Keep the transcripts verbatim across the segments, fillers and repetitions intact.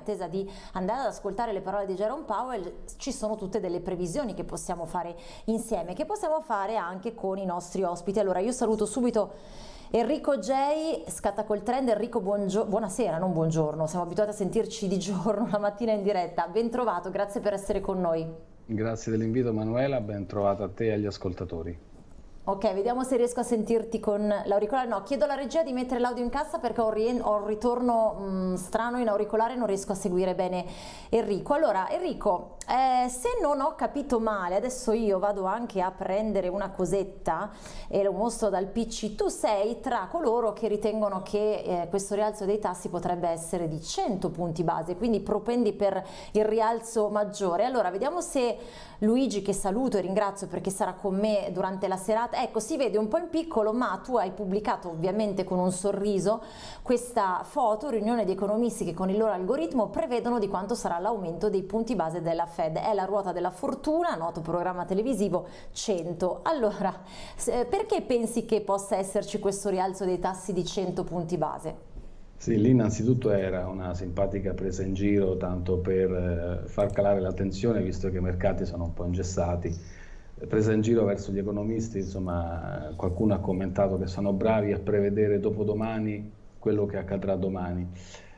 attesa di andare ad ascoltare le parole di Jerome Powell, ci sono tutte delle previsioni che possiamo fare insieme, che possiamo fare anche con i nostri ospiti. Allora io saluto subito Enrico J, scatta col trend. Enrico, buonasera, non buongiorno, siamo abituati a sentirci di giorno, la mattina in diretta. Ben trovato, grazie per essere con noi. Grazie dell'invito Manuela, ben trovata a te e agli ascoltatori. Ok, vediamo se riesco a sentirti con l'auricolare. No, chiedo alla regia di mettere l'audio in cassa perché ho, ho un ritorno mh, strano in auricolare, non riesco a seguire bene Enrico. Allora, Enrico, eh, se non ho capito male, adesso io vado anche a prendere una cosetta e lo mostro dal P C, tu sei tra coloro che ritengono che eh, questo rialzo dei tassi potrebbe essere di cento punti base, quindi propendi per il rialzo maggiore. Allora, vediamo se Luigi, che saluto e ringrazio perché sarà con me durante la serata, ecco, si vede un po' in piccolo, ma tu hai pubblicato ovviamente con un sorriso questa foto, riunione di economisti che con il loro algoritmo prevedono di quanto sarà l'aumento dei punti base della Fed. È la ruota della fortuna, noto programma televisivo, cento. Allora, perché pensi che possa esserci questo rialzo dei tassi di cento punti base? Sì, lì innanzitutto era una simpatica presa in giro, tanto per eh, far calare la tensione, visto che i mercati sono un po' ingessati. Presa in giro verso gli economisti, insomma, qualcuno ha commentato che sono bravi a prevedere dopodomani quello che accadrà domani.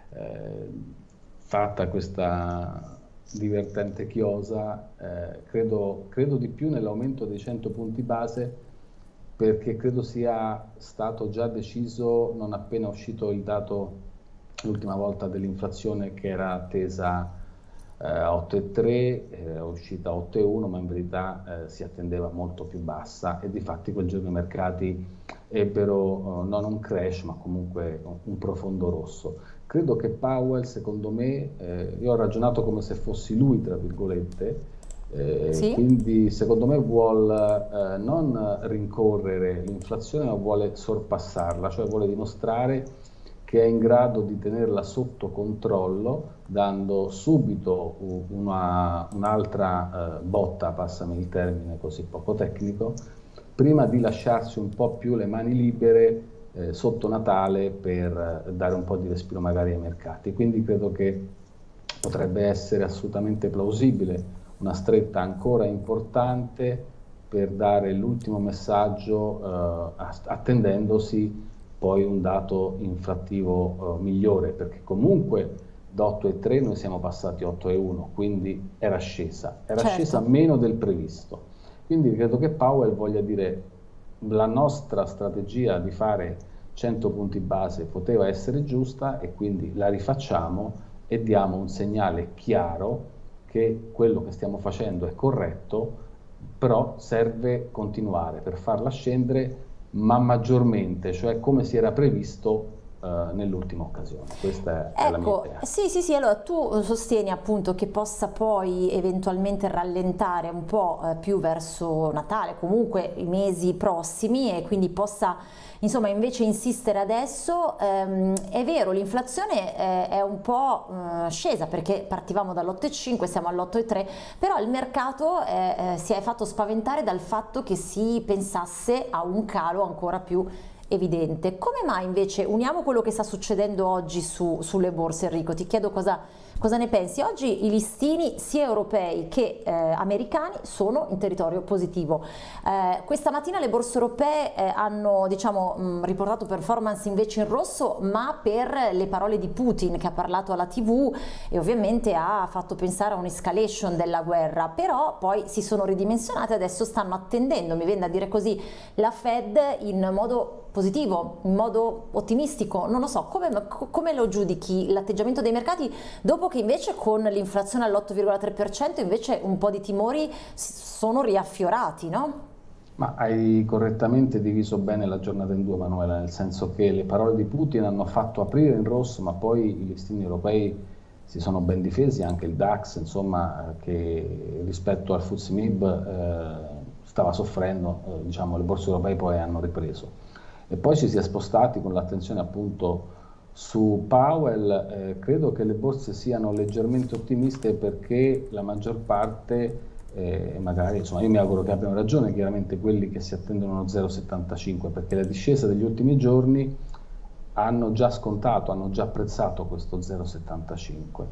Eh, fatta questa divertente chiosa, eh, credo, credo di più nell'aumento dei cento punti base, perché credo sia stato già deciso non appena uscito il dato l'ultima volta dell'inflazione, che era attesa eh, a otto virgola tre, è uscita a otto virgola uno, ma in verità eh, si attendeva molto più bassa, e difatti quel giorno i mercati ebbero eh, non un crash ma comunque un profondo rosso. Credo che Powell, secondo me, eh, io ho ragionato come se fossi lui, tra virgolette, Eh, sì? Quindi secondo me vuole eh, non rincorrere l'inflazione, ma vuole sorpassarla, cioè vuole dimostrare che è in grado di tenerla sotto controllo, dando subito un'altra un eh, botta, passami il termine così poco tecnico, prima di lasciarsi un po' più le mani libere eh, sotto Natale, per eh, dare un po' di respiro magari ai mercati. Quindi credo che potrebbe essere assolutamente plausibile una stretta ancora importante per dare l'ultimo messaggio, eh, attendendosi poi un dato inflattivo eh, migliore, perché comunque da otto virgola tre noi siamo passati a otto virgola uno, quindi era scesa, era certo. scesa meno del previsto. Quindi credo che Powell voglia dire: la nostra strategia di fare cento punti base poteva essere giusta, e quindi la rifacciamo e diamo un segnale chiaro che quello che stiamo facendo è corretto, però serve continuare per farla scendere, ma maggiormente, cioè come si era previsto uh, nell'ultima occasione. Questa è ecco, la mia idea. Sì, sì, sì, allora tu sostieni appunto che possa poi eventualmente rallentare un po' eh, più verso Natale, comunque i mesi prossimi, e quindi possa insomma invece insistere adesso. Ehm, è vero, l'inflazione è, è un po' eh, scesa, perché partivamo dall'otto virgola cinque, siamo all'otto virgola tre, però il mercato eh, eh, si è fatto spaventare dal fatto che si pensasse a un calo ancora più evidente. Come mai invece, uniamo quello che sta succedendo oggi su, sulle borse, Enrico, ti chiedo cosa, cosa ne pensi. Oggi i listini sia europei che eh, americani sono in territorio positivo. Eh, questa mattina le borse europee eh, hanno diciamo, mh, riportato performance invece in rosso, ma per le parole di Putin, che ha parlato alla tivù e ovviamente ha fatto pensare a un'escalation della guerra, però poi si sono ridimensionate e adesso stanno attendendo, mi viene da dire così, la Fed in modo positivo, in modo ottimistico. Non lo so, come, come lo giudichi l'atteggiamento dei mercati dopo che invece con l'inflazione all'otto virgola tre per cento invece un po' di timori sono riaffiorati, no? Ma hai correttamente diviso bene la giornata in due, Manuela, nel senso che le parole di Putin hanno fatto aprire in rosso, ma poi i listini europei si sono ben difesi, anche il DAX, insomma, che rispetto al F T S E M I B eh, stava soffrendo, eh, diciamo, le borse europee poi hanno ripreso. E poi ci si è spostati con l'attenzione appunto su Powell. Eh, credo che le borse siano leggermente ottimiste, perché la maggior parte, eh, magari, insomma, io mi auguro che abbiano ragione, chiaramente quelli che si attendono uno zero virgola settantacinque, perché la discesa degli ultimi giorni hanno già scontato, hanno già apprezzato questo zero virgola settantacinque.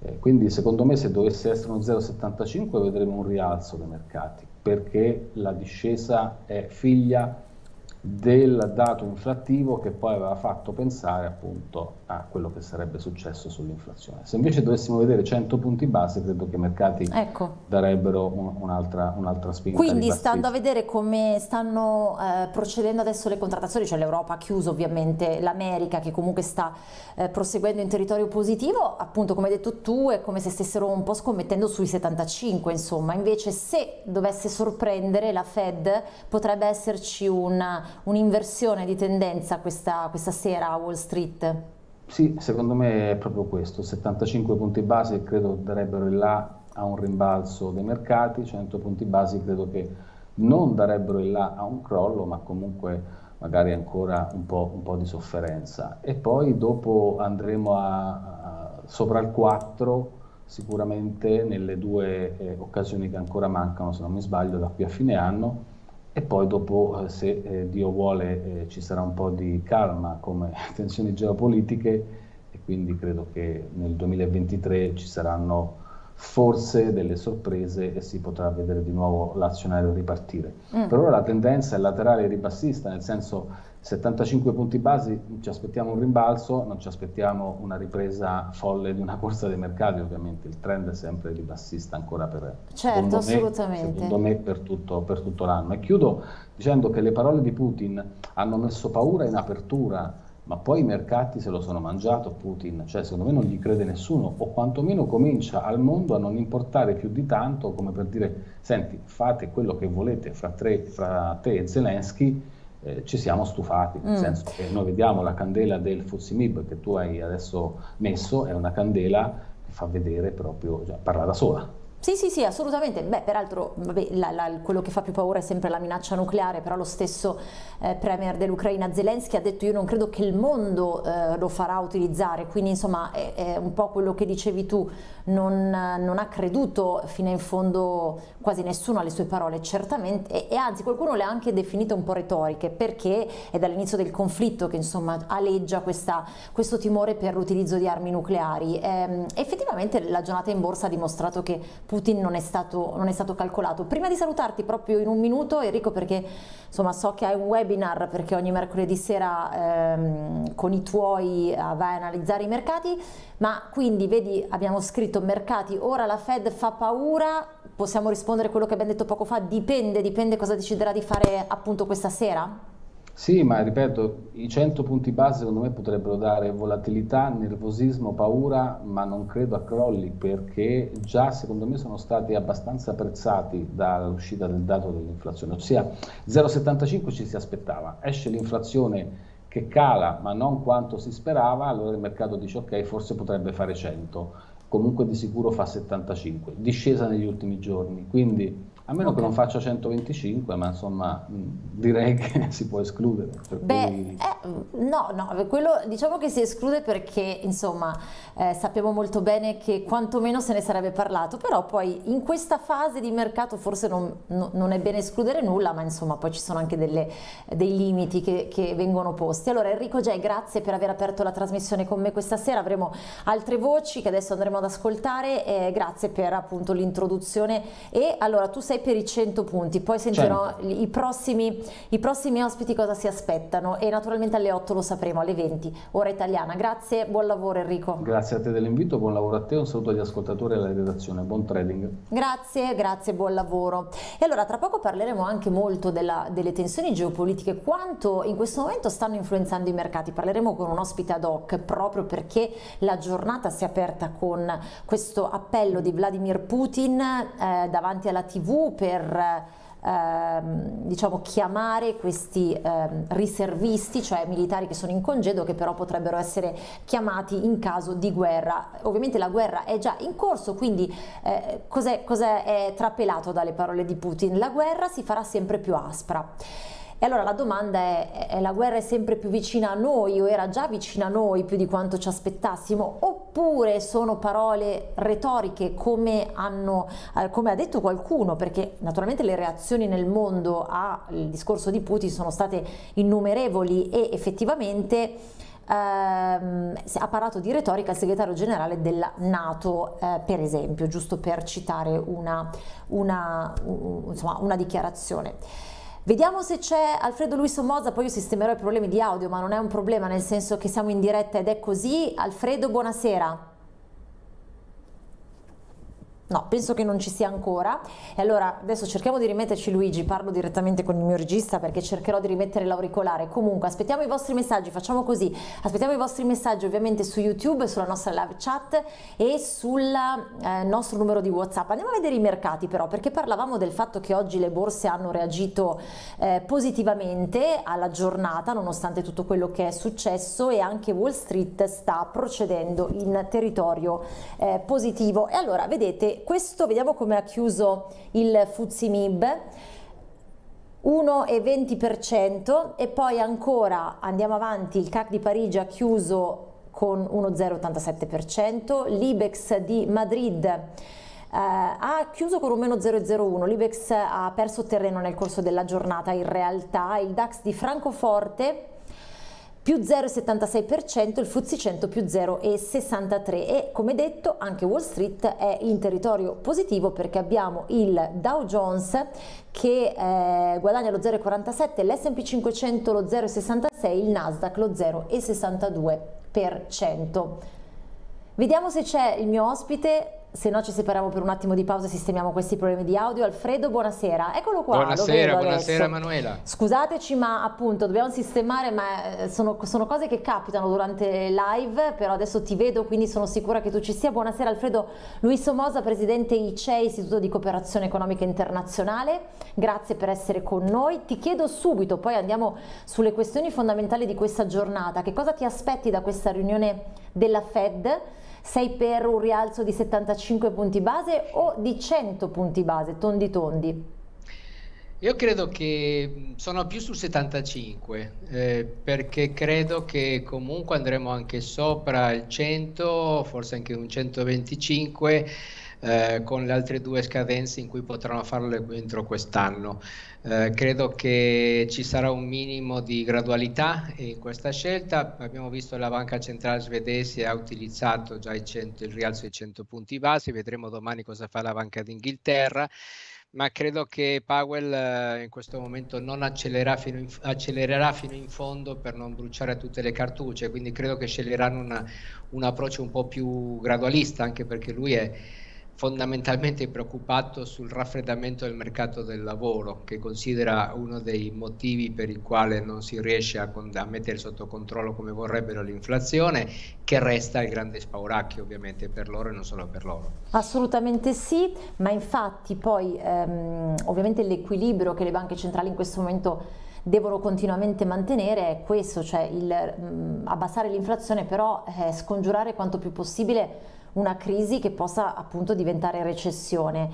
Eh, quindi secondo me se dovesse essere uno zero virgola settantacinque vedremo un rialzo dei mercati, perché la discesa è figlia del dato inflattivo che poi aveva fatto pensare appunto a quello che sarebbe successo sull'inflazione. Se invece dovessimo vedere cento punti base, credo che i mercati ecco. darebbero un, un'altra, un'altra spinta. Quindi stando a vedere come stanno eh, procedendo adesso le contrattazioni, cioè l'Europa ha chiuso ovviamente, l'America che comunque sta eh, proseguendo in territorio positivo, appunto come hai detto tu è come se stessero un po' scommettendo sui settantacinque, insomma. Invece se dovesse sorprendere la Fed potrebbe esserci una un'inversione di tendenza questa, questa sera a Wall Street? Sì, secondo me è proprio questo, settantacinque punti base credo darebbero il là a un rimbalzo dei mercati, cento punti base credo che non darebbero il là a un crollo, ma comunque magari ancora un po', un po' di sofferenza. E poi dopo andremo a, a sopra il quattro, sicuramente nelle due eh, occasioni che ancora mancano, se non mi sbaglio, da qui a fine anno. E poi dopo, eh, se eh, Dio vuole, eh, ci sarà un po' di calma come tensioni geopolitiche e quindi credo che nel duemilaventitré ci saranno forse delle sorprese e si potrà vedere di nuovo l'azionario ripartire. Mm. Per ora la tendenza è laterale e ribassista, nel senso settantacinque punti basi, ci aspettiamo un rimbalzo, non ci aspettiamo una ripresa folle di una corsa dei mercati, ovviamente il trend è sempre ribassista ancora per, certo, secondo me, secondo me per tutto, per tutto l'anno. E chiudo dicendo che le parole di Putin hanno messo paura in apertura, ma poi i mercati se lo sono mangiato Putin, cioè secondo me non gli crede nessuno, o quantomeno comincia al mondo a non importare più di tanto, come per dire, senti, fate quello che volete fra, tre, fra te e Zelensky. Eh, ci siamo stufati, nel mm. senso che noi vediamo la candela del F T S E M I B che tu hai adesso messo, è una candela che fa vedere proprio, cioè, parla da sola. Sì, sì, sì, assolutamente. Beh, peraltro vabbè, la, la, quello che fa più paura è sempre la minaccia nucleare, però lo stesso eh, premier dell'Ucraina Zelensky ha detto io non credo che il mondo eh, lo farà utilizzare, quindi insomma è, è un po' quello che dicevi tu, non, non ha creduto fino in fondo quasi nessuno alle sue parole, certamente, e, e anzi qualcuno le ha anche definite un po' retoriche, perché è dall'inizio del conflitto che insomma aleggia questa, questo timore per l'utilizzo di armi nucleari. E, effettivamente la giornata in borsa ha dimostrato che Putin non è, stato, non è stato calcolato. Prima di salutarti proprio in un minuto Enrico, perché insomma so che hai un webinar, perché ogni mercoledì sera ehm, con i tuoi eh, vai a analizzare i mercati, ma quindi vedi abbiamo scritto mercati, ora la Fed fa paura, possiamo rispondere a quello che abbiamo detto poco fa, dipende, dipende cosa deciderà di fare appunto questa sera? Sì, ma ripeto, i cento punti base secondo me potrebbero dare volatilità, nervosismo, paura, ma non credo a crolli, perché già secondo me sono stati abbastanza apprezzati dall'uscita del dato dell'inflazione, ossia zero virgola settantacinque ci si aspettava, esce l'inflazione che cala ma non quanto si sperava, allora il mercato dice ok, forse potrebbe fare cento, comunque di sicuro fa settantacinque, discesa negli ultimi giorni, quindi a meno okay. che non faccia centoventicinque, ma insomma direi che si può escludere. Per Beh, cui... eh, no, no, quello diciamo che si esclude perché insomma eh, sappiamo molto bene che quantomeno se ne sarebbe parlato, però poi in questa fase di mercato forse non, no, non è bene escludere nulla, ma insomma poi ci sono anche delle, dei limiti che, che vengono posti. Allora Enrico Gei, grazie per aver aperto la trasmissione con me questa sera, avremo altre voci che adesso andremo ad ascoltare, e grazie per appunto l'introduzione. E allora tu sei per i cento punti, poi sentirò i prossimi, i prossimi ospiti cosa si aspettano, e naturalmente alle otto lo sapremo, alle venti ora italiana. Grazie, buon lavoro Enrico. Grazie a te dell'invito, buon lavoro a te, un saluto agli ascoltatori e alla redazione, buon trading. Grazie, grazie, buon lavoro. E allora tra poco parleremo anche molto della, delle tensioni geopolitiche, quanto in questo momento stanno influenzando i mercati. Parleremo con un ospite ad hoc proprio perché la giornata si è aperta con questo appello di Vladimir Putin eh, davanti alla tivù per ehm, diciamo chiamare questi ehm, riservisti, cioè militari che sono in congedo, che però potrebbero essere chiamati in caso di guerra. Ovviamente la guerra è già in corso, quindi eh, cos'è, cos'è è trapelato dalle parole di Putin? La guerra si farà sempre più aspra. E allora la domanda è, è la guerra è sempre più vicina a noi, o era già vicina a noi più di quanto ci aspettassimo, oppure sono parole retoriche come, hanno, eh, come ha detto qualcuno, perché naturalmente le reazioni nel mondo al discorso di Putin sono state innumerevoli e effettivamente ehm, ha parlato di retorica il segretario generale della NATO, eh, per esempio, giusto per citare una, una, un, insomma, una dichiarazione. Vediamo se c'è Alfredo Luis Somoza, poi io sistemerò i problemi di audio, ma non è un problema, nel senso che siamo in diretta ed è così. Alfredo, buonasera. No, penso che non ci sia ancora. E allora adesso cerchiamo di rimetterci, Luigi, parlo direttamente con il mio regista perché cercherò di rimettere l'auricolare. Comunque aspettiamo i vostri messaggi, facciamo così, aspettiamo i vostri messaggi ovviamente su YouTube, sulla nostra live chat e sul eh, nostro numero di WhatsApp. Andiamo a vedere i mercati però, perché parlavamo del fatto che oggi le borse hanno reagito eh, positivamente alla giornata nonostante tutto quello che è successo, e anche Wall Street sta procedendo in territorio eh, positivo. E allora vedete, questo, vediamo come ha chiuso il F T S E M I B, uno virgola venti per cento, e poi ancora andiamo avanti, il C A C di Parigi ha chiuso con uno virgola zero ottantasette per cento, l'Ibex di Madrid eh, ha chiuso con un meno zero virgola zero uno, l'Ibex ha perso terreno nel corso della giornata in realtà, il DAX di Francoforte più zero virgola settantasei per cento, il F T S E cento più zero virgola sessantatré per cento, e come detto anche Wall Street è in territorio positivo perché abbiamo il Dow Jones che eh, guadagna lo zero virgola quarantasette, l'S and P cinquecento lo zero virgola sessantasei, il Nasdaq lo zero virgola sessantadue per cento. Vediamo se c'è il mio ospite, se no ci separiamo per un attimo di pausa e sistemiamo questi problemi di audio. Alfredo, buonasera. Eccolo qua. Buonasera, buonasera Emanuela. Scusateci, ma appunto dobbiamo sistemare, ma sono, sono cose che capitano durante live, però adesso ti vedo, quindi sono sicura che tu ci sia. Buonasera Alfredo Luis Somoza, presidente I C E, Istituto di Cooperazione Economica Internazionale. Grazie per essere con noi. Ti chiedo subito, poi andiamo sulle questioni fondamentali di questa giornata. Che cosa ti aspetti da questa riunione della Fed? Sei per un rialzo di settantacinque punti base o di cento punti base, tondi tondi? Io credo che sono più su settantacinque, eh, perché credo che comunque andremo anche sopra il cento, forse anche un centoventicinque, eh, con le altre due scadenze in cui potranno farlo entro quest'anno. Eh, credo che ci sarà un minimo di gradualità in questa scelta. Abbiamo visto la banca centrale svedese ha utilizzato già i cento, il rialzo dei cento punti base, vedremo domani cosa fa la Banca d'Inghilterra, ma credo che Powell eh, in questo momento non accelererà fino, in, accelererà fino in fondo per non bruciare tutte le cartucce, quindi credo che sceglieranno una, un approccio un po' più gradualista, anche perché lui è fondamentalmente preoccupato sul raffreddamento del mercato del lavoro, che considera uno dei motivi per il quale non si riesce a, a mettere sotto controllo come vorrebbero l'inflazione, che resta il grande spauracchio ovviamente per loro e non solo per loro. Assolutamente sì, ma infatti poi ehm, ovviamente l'equilibrio che le banche centrali in questo momento devono continuamente mantenere è questo, cioè il mh, abbassare l'inflazione, però eh, scongiurare quanto più possibile una crisi che possa appunto diventare recessione.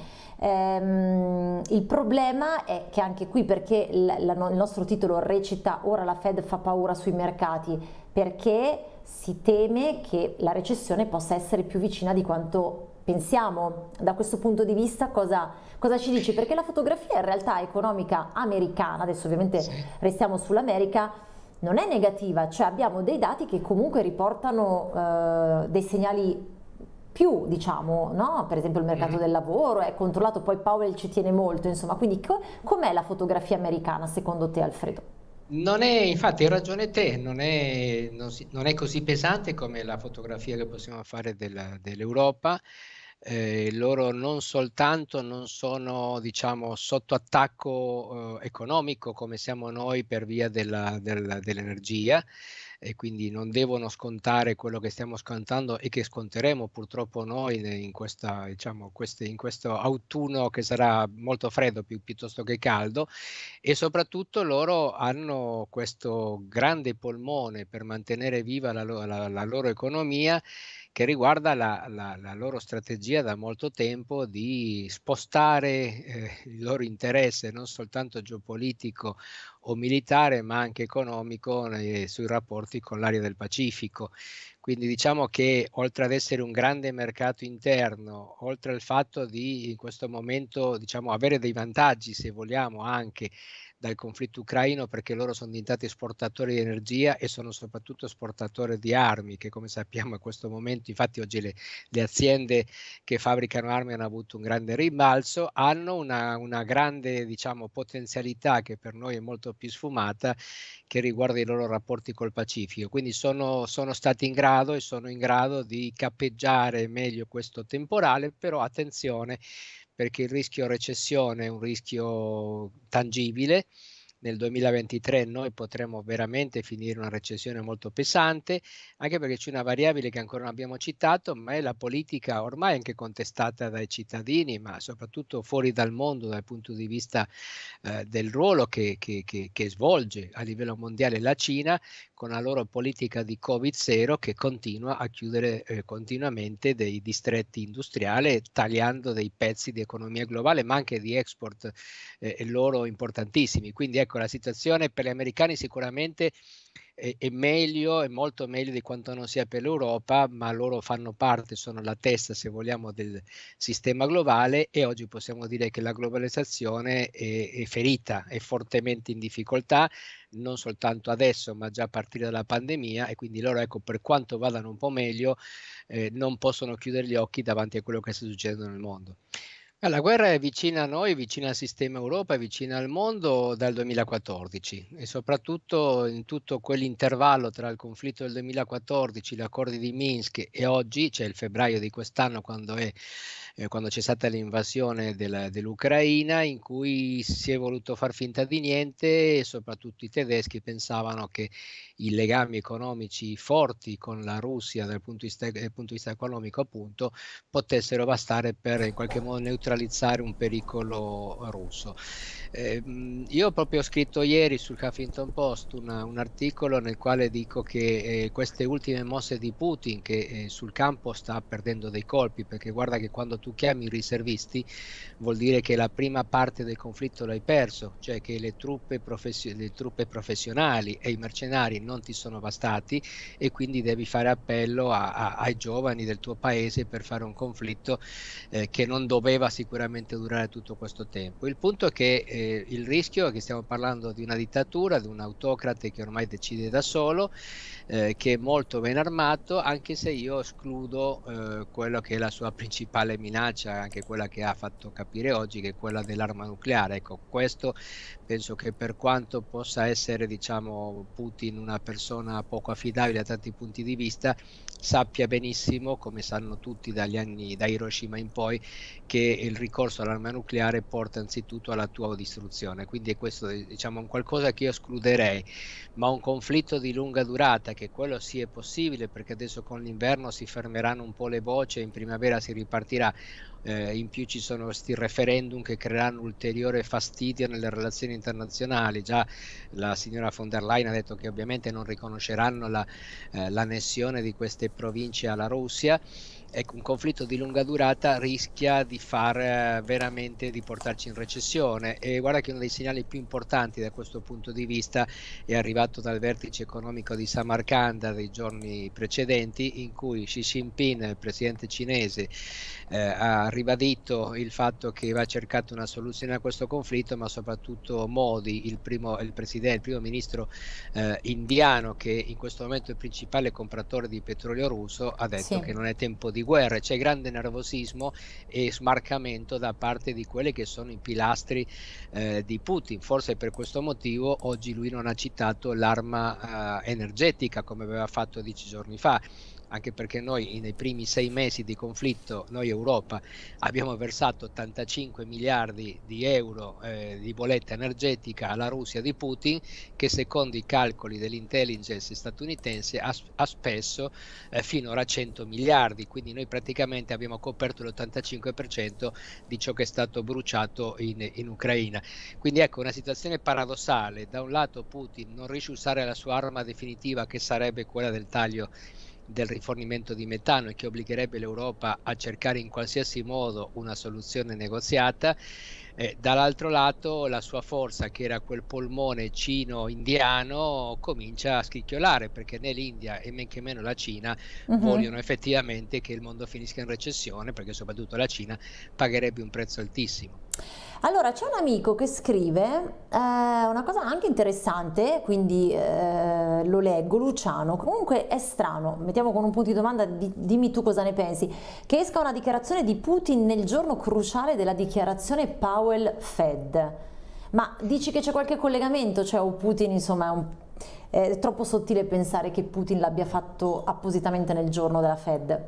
Ehm, il problema è che anche qui, perché la, la, il nostro titolo recita "Ora la Fed fa paura sui mercati", perché si teme che la recessione possa essere più vicina di quanto pensiamo. Da questo punto di vista cosa, cosa ci dici? Perché la fotografia in realtà economica americana, adesso ovviamente sì, restiamo sull'America, non è negativa, cioè abbiamo dei dati che comunque riportano eh, dei segnali più, diciamo, no? Per esempio il mercato del lavoro è controllato, poi Powell ci tiene molto, insomma, quindi co- com'è la fotografia americana secondo te, Alfredo? Non è, infatti, hai ragione te, non è, non, si, non è così pesante come la fotografia che possiamo fare della, dell'Europa. Eh, loro non soltanto non sono, diciamo, sotto attacco eh, economico come siamo noi per via della, della, dell'energia, e quindi non devono scontare quello che stiamo scontando e che sconteremo purtroppo noi in, questa, diciamo, queste, in questo autunno che sarà molto freddo pi- piuttosto che caldo, e soprattutto loro hanno questo grande polmone per mantenere viva la, la, la loro economia, che riguarda la, la, la loro strategia da molto tempo di spostare eh, il loro interesse non soltanto geopolitico o militare, ma anche economico eh, sui rapporti con l'area del Pacifico. Quindi diciamo che oltre ad essere un grande mercato interno, oltre al fatto di in questo momento, diciamo, avere dei vantaggi, se vogliamo, anche dal conflitto ucraino, perché loro sono diventati esportatori di energia e sono soprattutto esportatori di armi, che come sappiamo in questo momento, infatti oggi le, le aziende che fabbricano armi hanno avuto un grande rimbalzo, hanno una, una grande, diciamo, potenzialità che per noi è molto più sfumata, che riguarda i loro rapporti col Pacifico. Quindi sono, sono stati in grado e sono in grado di cappeggiare meglio questo temporale, però attenzione, perché il rischio recessione è un rischio tangibile. Nel duemilaventitré noi potremo veramente finire una recessione molto pesante, anche perché c'è una variabile che ancora non abbiamo citato, ma è la politica ormai anche contestata dai cittadini, ma soprattutto fuori dal mondo dal punto di vista eh, del ruolo che, che, che, che svolge a livello mondiale la Cina, con la loro politica di Covid zero, che continua a chiudere eh, continuamente dei distretti industriali, tagliando dei pezzi di economia globale, ma anche di export eh, loro importantissimi. Quindi ecco, la situazione per gli americani sicuramente è, è meglio, è molto meglio di quanto non sia per l'Europa, ma loro fanno parte, sono la testa, se vogliamo, del sistema globale, e oggi possiamo dire che la globalizzazione è, è ferita, è fortemente in difficoltà, non soltanto adesso, ma già a partire dalla pandemia, e quindi loro, ecco, per quanto vadano un po' meglio, eh, non possono chiudere gli occhi davanti a quello che sta succedendo nel mondo. La guerra è vicina a noi, vicina al sistema Europa, è vicina al mondo dal duemilaquattordici, e soprattutto in tutto quell'intervallo tra il conflitto del duemilaquattordici, gli accordi di Minsk e oggi, cioè il febbraio di quest'anno, quando è eh, quando c'è stata l'invasione del, dell'Ucraina, in cui si è voluto far finta di niente, e soprattutto i tedeschi pensavano che i legami economici forti con la Russia dal punto di vista, dal punto di vista economico, appunto, potessero bastare per in qualche modo neutralizzare un pericolo russo. Eh, io ho proprio scritto ieri sul Huffington Post una, un articolo nel quale dico che eh, queste ultime mosse di Putin, che eh, sul campo sta perdendo dei colpi, perché guarda che quando tu chiami i riservisti vuol dire che la prima parte del conflitto l'hai perso, cioè che le truppe, professi- le truppe professionali e i mercenari non ti sono bastati, e quindi devi fare appello a, a, ai giovani del tuo paese per fare un conflitto eh, che non doveva sicuramente durare tutto questo tempo. Il punto è che eh, il rischio è che stiamo parlando di una dittatura, di un autocrate che ormai decide da solo, eh, che è molto ben armato, anche se io escludo eh, quello che è la sua principale minaccia, anche quella che ha fatto capire oggi, che è quella dell'arma nucleare. Ecco, questo penso che, per quanto possa essere, diciamo, Putin una persona poco affidabile da tanti punti di vista, sappia benissimo, come sanno tutti dagli anni da Hiroshima in poi, che il ricorso all'arma nucleare porta anzitutto alla tua distruzione. Quindi è questo, diciamo, un qualcosa che io escluderei, ma un conflitto di lunga durata, che quello sì è possibile, perché adesso con l'inverno si fermeranno un po' le voci e in primavera si ripartirà. Eh, in più ci sono questi referendum che creeranno ulteriore fastidio nelle relazioni internazionali. Già la signora von der Leyen ha detto che ovviamente non riconosceranno la, eh, l'annessione di queste province alla Russia. Ecco, un conflitto di lunga durata rischia di far eh, veramente di portarci in recessione, e guarda che uno dei segnali più importanti da questo punto di vista è arrivato dal vertice economico di Samarcanda dei giorni precedenti, in cui Xi Jinping, il presidente cinese, eh, ha ribadito il fatto che va cercata una soluzione a questo conflitto, ma soprattutto Modi, il primo, il presidente, il primo ministro eh, indiano, che in questo momento è il principale compratore di petrolio russo, ha detto sì. che non è tempo di guerra. C'è grande nervosismo e smarcamento da parte di quelli che sono i pilastri eh, di Putin. Forse per questo motivo oggi lui non ha citato l'arma eh, energetica come aveva fatto dieci giorni fa, anche perché noi nei primi sei mesi di conflitto, noi Europa, abbiamo versato ottantacinque miliardi di euro eh, di bolletta energetica alla Russia di Putin, che secondo i calcoli dell'intelligence statunitense ha, ha speso eh, finora cento miliardi, quindi noi praticamente abbiamo coperto l'ottantacinque per cento di ciò che è stato bruciato in, in Ucraina. Quindi ecco, una situazione paradossale: da un lato Putin non riesce a usare la sua arma definitiva, che sarebbe quella del taglio del rifornimento di metano, e che obbligherebbe l'Europa a cercare in qualsiasi modo una soluzione negoziata. Eh, dall'altro lato la sua forza, che era quel polmone cino-indiano, comincia a scricchiolare, perché né l'India e men che meno la Cina uh-huh. vogliono effettivamente che il mondo finisca in recessione, perché soprattutto la Cina pagherebbe un prezzo altissimo. Allora, c'è un amico che scrive eh, una cosa anche interessante, quindi eh, lo leggo, Luciano. Comunque è strano, mettiamo con un punto di domanda, di, dimmi tu cosa ne pensi, che esca una dichiarazione di Putin nel giorno cruciale della dichiarazione Powell-Fed. Ma dici che c'è qualche collegamento? Cioè, o Putin, insomma, è, un, è troppo sottile pensare che Putin l'abbia fatto appositamente nel giorno della Fed?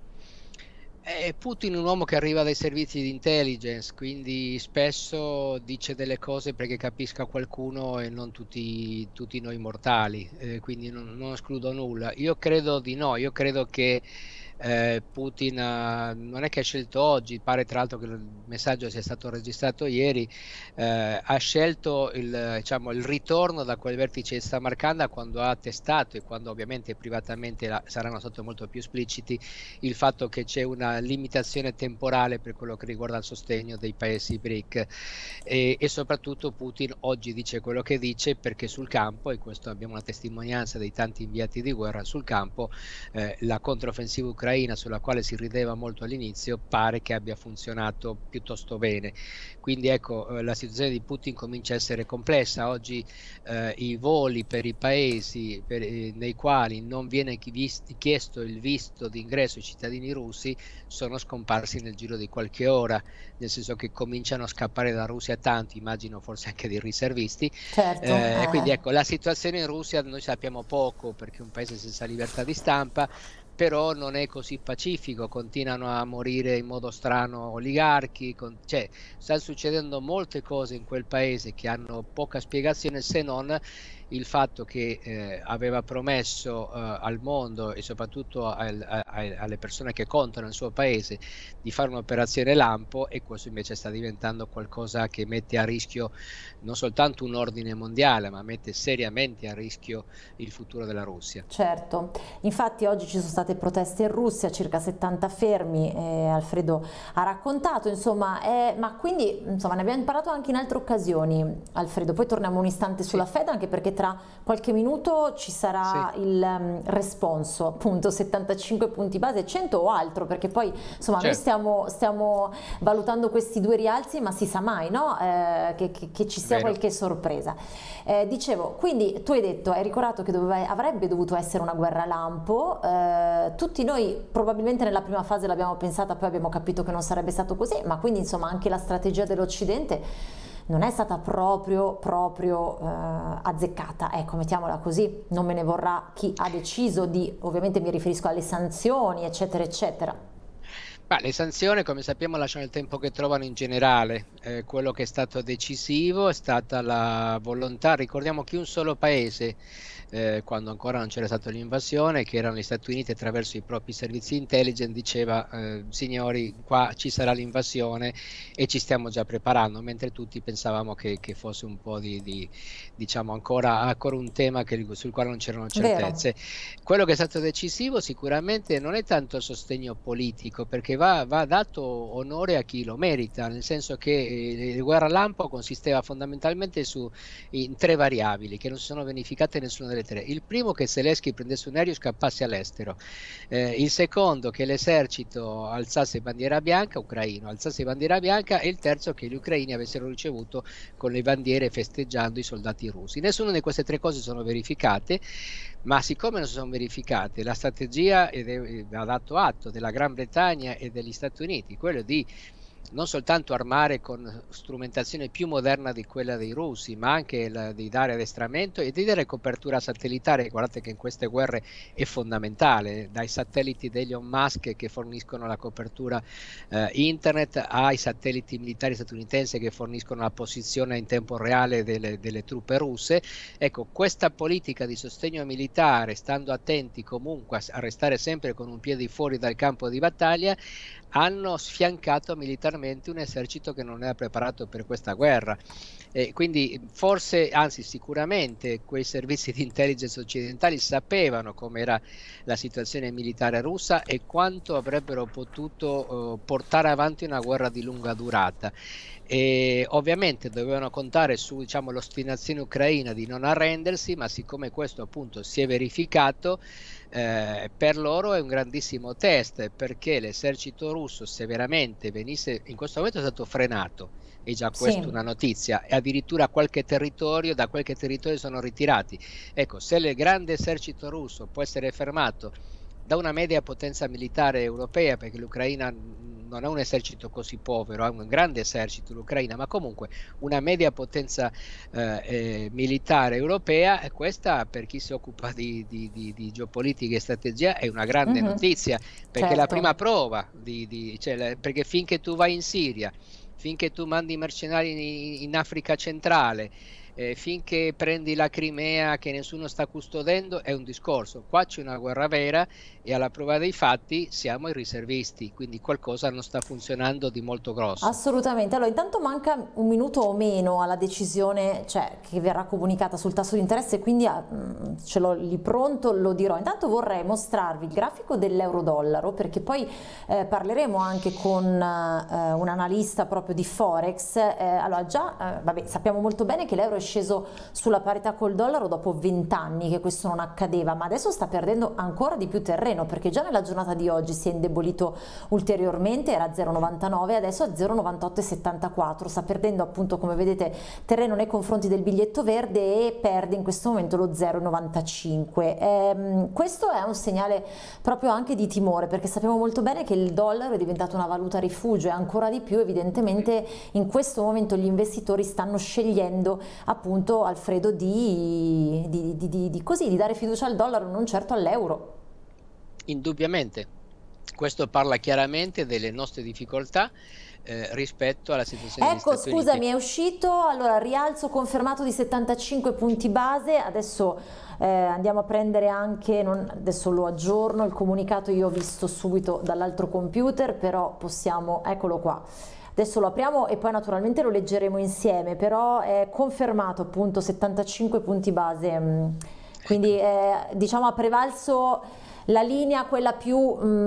Eh, Putin è un uomo che arriva dai servizi di intelligence, quindi spesso dice delle cose perché capisca qualcuno e non tutti, tutti noi mortali, eh, quindi non, non escludo nulla. Io credo di no, io credo che eh, Putin ha, non è che ha scelto oggi, pare tra l'altro che il messaggio sia stato registrato ieri, eh, ha scelto il, diciamo, il ritorno da quel vertice di Samarcanda quando ha attestato, e quando ovviamente privatamente la, saranno stati molto più espliciti, il fatto che c'è una limitazione temporale per quello che riguarda il sostegno dei paesi BRIC, e, e soprattutto Putin oggi dice quello che dice perché sul campo, e questo abbiamo una testimonianza dei tanti inviati di guerra sul campo, eh, la controffensiva ucraina, sulla quale si rideva molto all'inizio, pare che abbia funzionato piuttosto bene. Quindi ecco, eh, la situazione di Putin comincia a essere complessa. Oggi eh, i voli per i paesi per, eh, nei quali non viene chiesto il visto d'ingresso ai cittadini russi sono scomparsi nel giro di qualche ora, nel senso che cominciano a scappare da Russia tanti, immagino forse anche dei riservisti. Certo, eh, eh. Quindi ecco, la situazione in Russia noi sappiamo poco, perché è un paese senza libertà di stampa, però non è così pacifico, continuano a morire in modo strano oligarchi, con, cioè sta succedendo molte cose in quel paese che hanno poca spiegazione, se non il fatto che eh, aveva promesso eh, al mondo e soprattutto al, a, a, alle persone che contano nel suo paese di fare un'operazione lampo, e questo invece sta diventando qualcosa che mette a rischio non soltanto un ordine mondiale, ma mette seriamente a rischio il futuro della Russia. Certo, infatti oggi ci sono state proteste in Russia, circa settanta fermi, eh, Alfredo ha raccontato, insomma, eh, ma quindi insomma, ne abbiamo parlato anche in altre occasioni, Alfredo, poi torniamo un istante sulla sì. Fed, anche perché tra qualche minuto ci sarà sì. il um, responso, appunto settantacinque punti base, cento o altro, perché poi insomma certo. noi stiamo, stiamo valutando questi due rialzi, ma si sa mai, no? Eh, che, che, che ci sia Vero. qualche sorpresa. Eh, dicevo, quindi tu hai detto, hai ricordato che doveva, avrebbe dovuto essere una guerra lampo, eh, tutti noi probabilmente nella prima fase l'abbiamo pensata, poi abbiamo capito che non sarebbe stato così, ma quindi insomma anche la strategia dell'Occidente non è stata proprio, proprio eh, azzeccata, ecco, mettiamola così, non me ne vorrà chi ha deciso di, ovviamente mi riferisco alle sanzioni, eccetera, eccetera. Ma le sanzioni, come sappiamo, lasciano il tempo che trovano in generale. Eh, quello che è stato decisivo è stata la volontà, ricordiamo che un solo paese, eh, quando ancora non c'era stata l'invasione, che erano gli Stati Uniti, attraverso i propri servizi intelligence, diceva eh, signori, qua ci sarà l'invasione e ci stiamo già preparando, mentre tutti pensavamo che, che fosse un po' di, di diciamo ancora, ancora un tema che, sul quale non c'erano certezze. Vero. Quello che è stato decisivo sicuramente non è tanto il sostegno politico, perché Va, va dato onore a chi lo merita, nel senso che eh, la guerra lampo consisteva fondamentalmente su in tre variabili che non si sono verificate nessuna delle tre. Il primo, che Zelensky prendesse un aereo e scappasse all'estero, eh, il secondo, che l'esercito alzasse bandiera bianca, ucraino alzasse bandiera bianca, e il terzo, che gli ucraini avessero ricevuto con le bandiere festeggiando i soldati russi. Nessuna di queste tre cose sono verificate, ma siccome non si sono verificate, la strategia ed è, ha dato atto della Gran Bretagna e degli Stati Uniti, quello di non soltanto armare con strumentazione più moderna di quella dei russi, ma anche la, di dare addestramento e di dare copertura satellitare. Guardate che in queste guerre è fondamentale, dai satelliti degli Elon Musk che forniscono la copertura eh, internet, ai satelliti militari statunitensi che forniscono la posizione in tempo reale delle, delle truppe russe. Ecco, questa politica di sostegno militare, stando attenti comunque a, a restare sempre con un piede fuori dal campo di battaglia, hanno sfiancato militarmente un esercito che non era preparato per questa guerra. E quindi forse, anzi sicuramente, quei servizi di intelligence occidentali sapevano com'era la situazione militare russa e quanto avrebbero potuto uh, portare avanti una guerra di lunga durata. E ovviamente dovevano contare su, diciamo, l'ostinazione ucraina di non arrendersi, ma siccome questo appunto si è verificato, eh, per loro è un grandissimo test, perché l'esercito russo, se veramente venisse, in questo momento è stato frenato, è già questa Sì. una notizia, e addirittura qualche territorio, da qualche territorio sono ritirati. Ecco, se il grande esercito russo può essere fermato da una media potenza militare europea, perché l'Ucraina non ha un esercito così povero, ha un grande esercito l'Ucraina, ma comunque una media potenza eh, eh, militare europea, e questa per chi si occupa di, di, di, di geopolitica e strategia è una grande Mhm. notizia, perché Certo. è la prima prova, di, di, cioè, perché finché tu vai in Siria, finché tu mandi mercenari in, in Africa centrale, eh, finché prendi la Crimea che nessuno sta custodendo, è un discorso. Qua c'è una guerra vera e alla prova dei fatti siamo i riservisti, quindi qualcosa non sta funzionando di molto grosso. Assolutamente. Allora, intanto manca un minuto o meno alla decisione, cioè, che verrà comunicata sul tasso di interesse, quindi ah, ce l'ho lì pronto, lo dirò. Intanto vorrei mostrarvi il grafico dell'euro-dollaro, perché poi eh, parleremo anche con eh, un analista proprio di Forex. Eh, allora, già, eh, vabbè, sappiamo molto bene che l'euro è sceso sulla parità col dollaro dopo vent'anni che questo non accadeva, ma adesso sta perdendo ancora di più terreno, perché già nella giornata di oggi si è indebolito ulteriormente, era a zero virgola novantanove, adesso a zero virgola novantotto settantaquattro, sta perdendo appunto, come vedete, terreno nei confronti del biglietto verde e perde in questo momento lo zero virgola novantacinque. Ehm, questo è un segnale proprio anche di timore, perché sappiamo molto bene che il dollaro è diventato una valuta rifugio e ancora di più evidentemente in questo momento gli investitori stanno scegliendo appunto, Alfredo, di, di, di, di, di, così, di dare fiducia al dollaro, non certo all'euro. Indubbiamente, questo parla chiaramente delle nostre difficoltà eh, rispetto alla situazione degli Ecco, Stati scusami, Uniti. è uscito, allora rialzo confermato di settantacinque punti base, adesso eh, andiamo a prendere anche, non, adesso lo aggiorno, il comunicato io ho visto subito dall'altro computer, però possiamo, eccolo qua. Adesso lo apriamo e poi naturalmente lo leggeremo insieme, però è confermato appunto settantacinque punti base, quindi eh, diciamo ha prevalso la linea, quella più,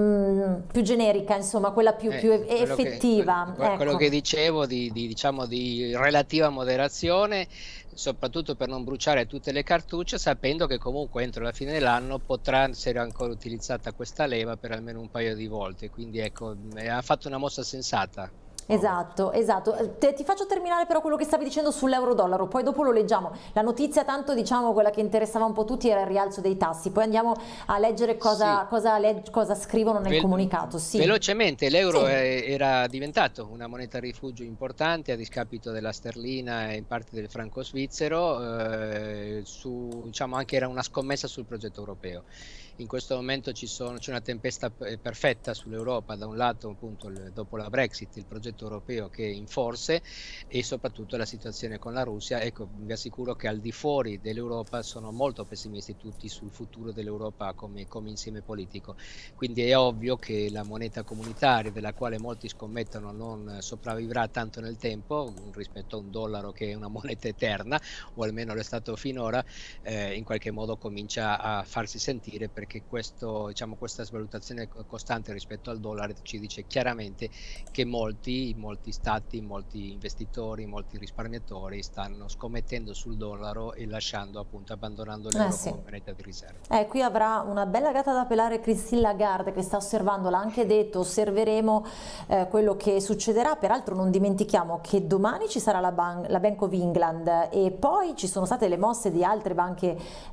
mh, più generica, insomma, quella più, Eh, più effettiva. Che, quello, quello ecco. che dicevo di, di, diciamo, di relativa moderazione, soprattutto per non bruciare tutte le cartucce, sapendo che comunque entro la fine dell'anno potrà essere ancora utilizzata questa leva per almeno un paio di volte, quindi ecco, ha fatto una mossa sensata. Esatto, esatto. Te, ti faccio terminare però quello che stavi dicendo sull'euro-dollaro, poi dopo lo leggiamo. La notizia tanto, diciamo, quella che interessava un po' tutti era il rialzo dei tassi, poi andiamo a leggere cosa, Sì. cosa, legg cosa scrivono nel Vel comunicato. Sì. Velocemente, l'euro Sì. era diventato una moneta rifugio importante a discapito della sterlina e in parte del franco svizzero, eh, su, diciamo anche era una scommessa sul progetto europeo. In questo momento c'è una tempesta perfetta sull'Europa, da un lato appunto il, dopo la Brexit il progetto europeo che è in forse e soprattutto la situazione con la Russia. Ecco, vi assicuro che al di fuori dell'Europa sono molto pessimisti tutti sul futuro dell'Europa come, come insieme politico, quindi è ovvio che la moneta comunitaria, della quale molti scommettono non sopravvivrà tanto nel tempo rispetto a un dollaro che è una moneta eterna, o almeno lo è stato finora, eh, in qualche modo comincia a farsi sentire, perché che questo, diciamo, questa svalutazione costante rispetto al dollaro ci dice chiaramente che molti, molti stati, molti investitori, molti risparmiatori stanno scommettendo sul dollaro e lasciando appunto, abbandonando l'euro eh sì. come moneta di riserva. Eh, qui avrà una bella gatta da pelare Christine Lagarde, che sta osservando, l'ha anche detto, osserveremo eh, quello che succederà. Peraltro non dimentichiamo che domani ci sarà la, ban la Bank of England e poi ci sono state le mosse di altre banche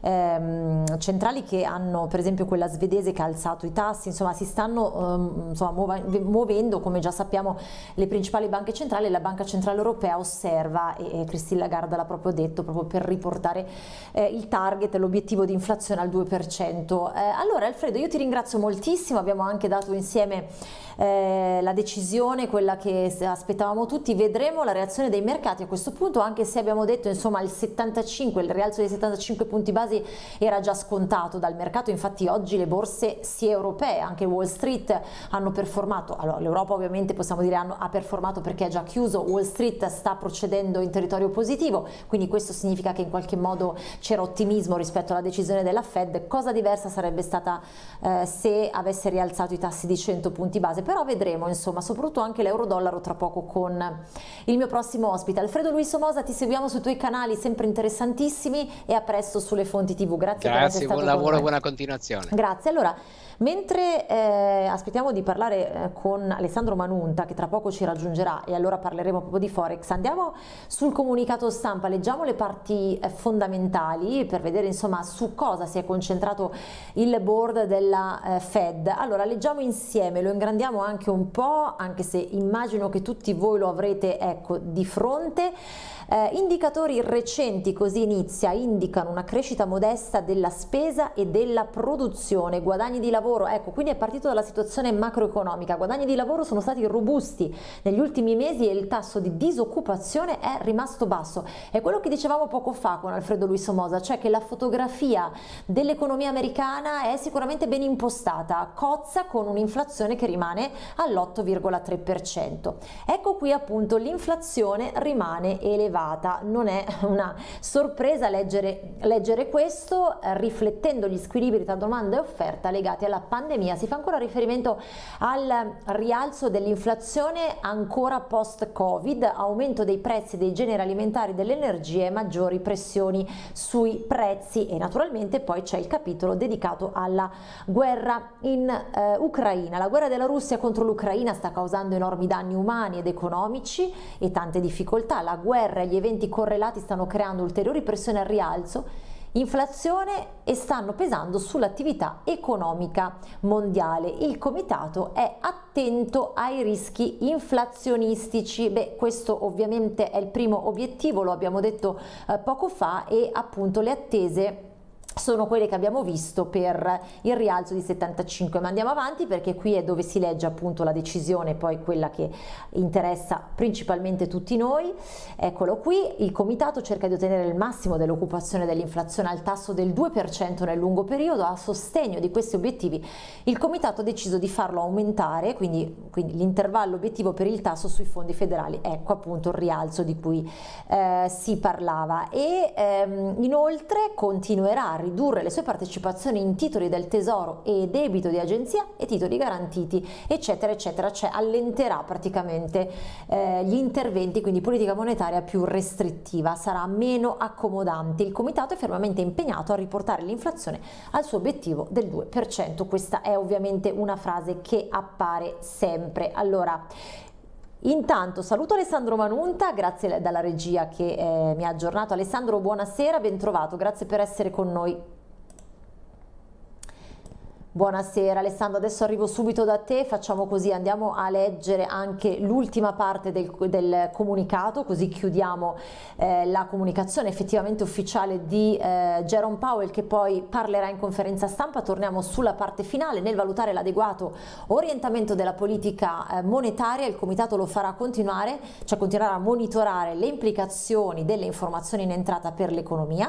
ehm, centrali che hanno, per esempio quella svedese che ha alzato i tassi, insomma si stanno um, insomma, muovendo, come già sappiamo, le principali banche centrali. La Banca Centrale Europea osserva e, e Christine Lagarde l'ha proprio detto, proprio per riportare eh, il target, l'obiettivo di inflazione al due per cento. Eh, allora Alfredo, io ti ringrazio moltissimo, abbiamo anche dato insieme eh, la decisione, quella che aspettavamo tutti. Vedremo la reazione dei mercati a questo punto, anche se abbiamo detto insomma il settantacinque, il rialzo dei settantacinque punti basi era già scontato dal mercato. Infatti oggi le borse sia europee, anche Wall Street hanno performato. Allora l'Europa ovviamente possiamo dire hanno, ha performato perché è già chiuso, Wall Street sta procedendo in territorio positivo, quindi questo significa che in qualche modo c'era ottimismo rispetto alla decisione della Fed. Cosa diversa sarebbe stata eh, se avesse rialzato i tassi di cento punti base, però vedremo insomma, soprattutto anche l'euro-dollaro tra poco con il mio prossimo ospite. Alfredo Luis Somoza, ti seguiamo sui tuoi canali sempre interessantissimi e a presto sulle fonti tivù. Grazie, Grazie, per buon lavoro e buona continuazione. Grazie. Allora, mentre eh, aspettiamo di parlare eh, con Alessandro Manunta, che tra poco ci ci raggiungerà, e allora parleremo proprio di Forex. Andiamo sul comunicato stampa, leggiamo le parti eh, fondamentali per vedere insomma su cosa si è concentrato il board della eh, Fed. Allora leggiamo insieme, lo ingrandiamo anche un po', anche se immagino che tutti voi lo avrete ecco di fronte. Eh, indicatori recenti, così inizia, indicano una crescita modesta della spesa e della produzione, guadagni di lavoro, ecco, quindi è partito dalla situazione macroeconomica, guadagni di lavoro sono stati robusti negli ultimi mesi e il tasso di disoccupazione è rimasto basso. È quello che dicevamo poco fa con Alfredo Luis Somoza, cioè che la fotografia dell'economia americana è sicuramente ben impostata, cozza con un'inflazione che rimane all'otto virgola tre per cento. Ecco qui appunto l'inflazione rimane elevata. Non è una sorpresa leggere, leggere questo, eh, riflettendo gli squilibri tra domanda e offerta legati alla pandemia. Si fa ancora riferimento al rialzo dell'inflazione ancora post-Covid, aumento dei prezzi dei generi alimentari, delle energie e maggiori pressioni sui prezzi, e naturalmente poi c'è il capitolo dedicato alla guerra in eh, Ucraina. La guerra della Russia contro l'Ucraina sta causando enormi danni umani ed economici e tante difficoltà. La guerra gli eventi correlati stanno creando ulteriori pressioni al rialzo, inflazione, e stanno pesando sull'attività economica mondiale. Il comitato è attento ai rischi inflazionistici. Beh, questo ovviamente è il primo obiettivo, lo abbiamo detto eh, poco fa, e appunto le attese sono quelle che abbiamo visto per il rialzo di settantacinque, ma andiamo avanti perché qui è dove si legge appunto la decisione, poi quella che interessa principalmente tutti noi. Eccolo qui, il comitato cerca di ottenere il massimo dell'occupazione dell'inflazione al tasso del due per cento nel lungo periodo. A sostegno di questi obiettivi il comitato ha deciso di farlo aumentare, quindi, quindi l'intervallo obiettivo per il tasso sui fondi federali, ecco appunto il rialzo di cui eh, si parlava, e ehm, inoltre continuerà a ridurre le sue partecipazioni in titoli del tesoro e debito di agenzia e titoli garantiti, eccetera eccetera, cioè allenterà praticamente eh, gli interventi, quindi politica monetaria più restrittiva, sarà meno accomodante. Il comitato è fermamente impegnato a riportare l'inflazione al suo obiettivo del due per cento. Questa è ovviamente una frase che appare sempre. Allora, intanto saluto Alessandro Manunta, grazie dalla regia che eh, mi ha aggiornato. Alessandro, buonasera, ben trovato, grazie per essere con noi. Buonasera Alessandro, adesso arrivo subito da te, facciamo così, andiamo a leggere anche l'ultima parte del, del comunicato, così chiudiamo eh, la comunicazione effettivamente ufficiale di eh, Jerome Powell, che poi parlerà in conferenza stampa. Torniamo sulla parte finale. Nel valutare l'adeguato orientamento della politica eh, monetaria, il comitato lo farà continuare, cioè continuerà a monitorare le implicazioni delle informazioni in entrata per l'economia.